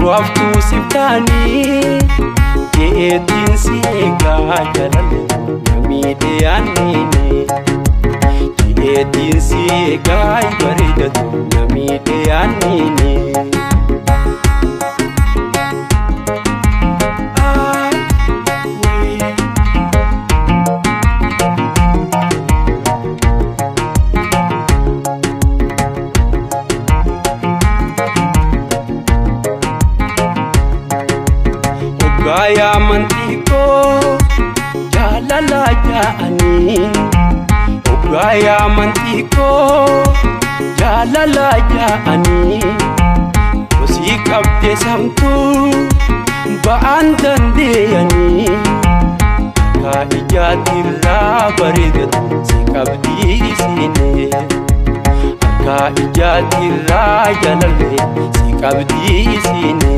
ورافtu siftani yeetin siega jalale namide anine yeetin siega baridatu namide anine Gaya mantiko jalala jaani Gaya mantiko jalala jaani Musik abde samtu ba'an dandeyani Ka ijatirra baridatu sikabdi sine Ka ijatirra jalale sikabdi sine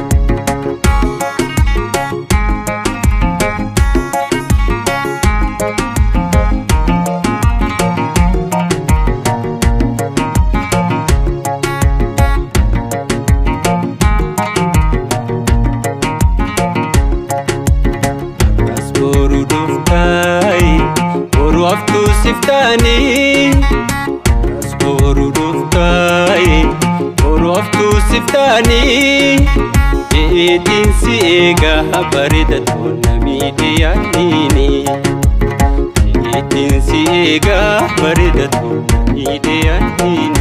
ورافtu siftani Asboru duftai ورافtu siftani Yeetin siega baridatu namide anine Yeetin siega baridatu namide anine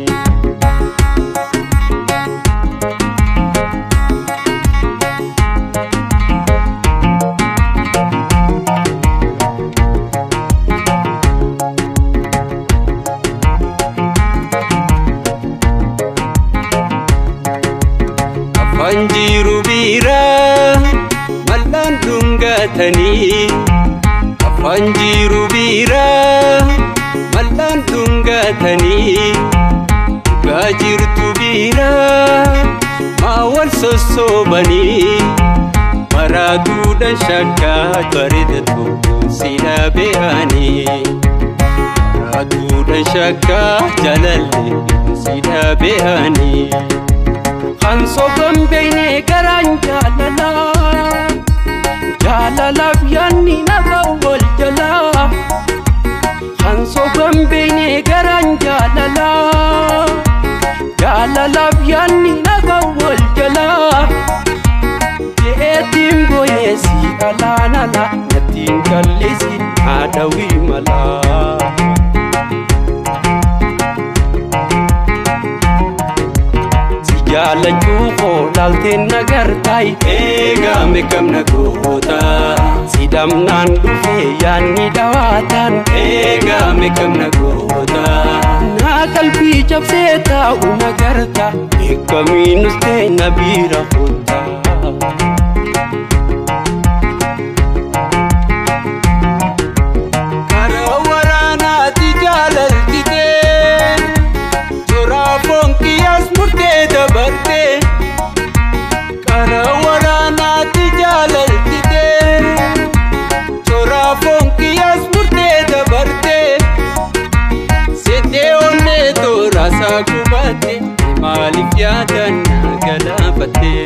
Afanjiru bira malan dungatani Afanjiru bira malan dungatani Gajirtu bira mawal sosobani Maradu dan shakka baridatu sila beani Maradu dan shakka jalalle sila beani Khanso gambene garan jalala Jalala biyanni nagawwal jala Khanso gambene garan jalala Jalala biyanni nagawwal jala Yeetin boyesi alanala Yatin kallesi adawi mala Jala juko laltin nagartai Ega mekam nagota Sidam nan dufe yani dawatan Ega mekam nagota Na kalbi jab seta unagarta Eka minus te nabira khutta Karawarana tijalal tite Jora fonkiyas murte dabarte Karawarana tijalal tite Jora fonkiyas murte dabarte Sete onne to rasa kubate Malif yadan nagalafate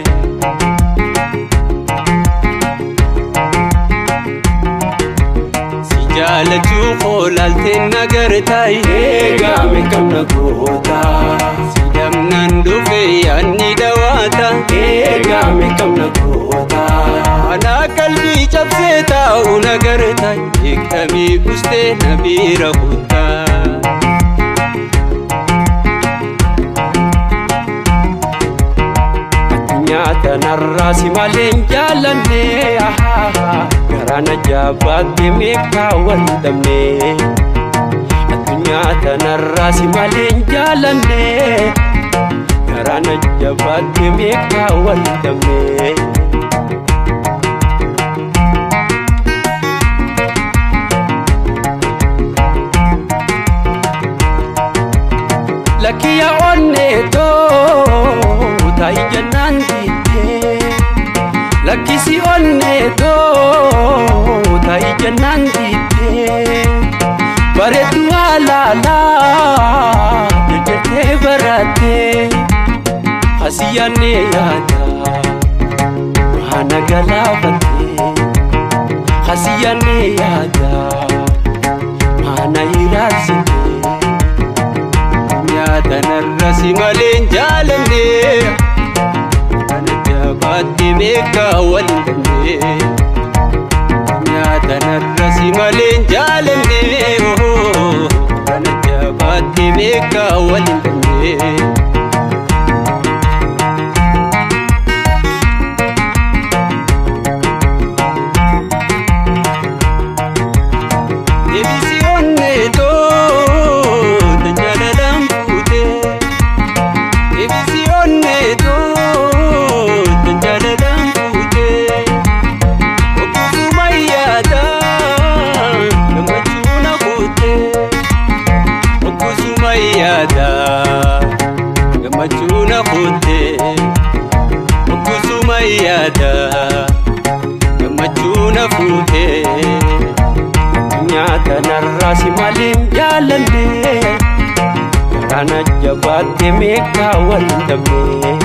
Sijala chuko laltin nagartai Ega mekam nagota Sidam nandufe yanni dawata Ega mekam nagota Ana kalbi chabseta unagartai Ekami uste nabira khutta Nyata narrasi malen jalanne Garana jabat meka wandamne Nyata narrasi malen jalanne Garana jabat meka wandamne Lakiya onne to tai janan Lakisi onne to tai janan baretu alala jete barate hasiyane yada أنا قلابتي خسياني يادا أنا يراسني يا تنرسي مالين جالني أنا جابتي ميكا ولدني يا تنرسي مالين جالني أنا جابتي ميكا ولدني Gamachuna khute okusuma yada gamachuna khute nyata narasi malin jalande karana jabate meka wandame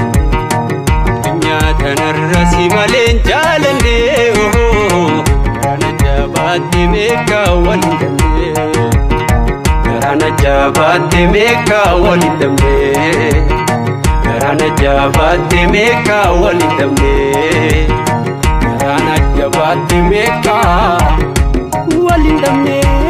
nyata narasi malin jalande karana jabate meka wandame karana jabate meka wandame karana jabate meka walidame karana jabate meka walidame